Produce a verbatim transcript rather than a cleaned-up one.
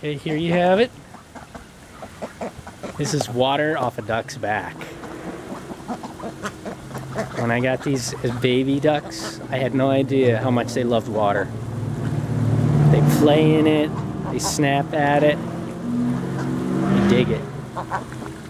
Okay, here you have it. This is water off a duck's back. When I got these as baby ducks, I had no idea how much they loved water. They play in it, they snap at it, they dig it.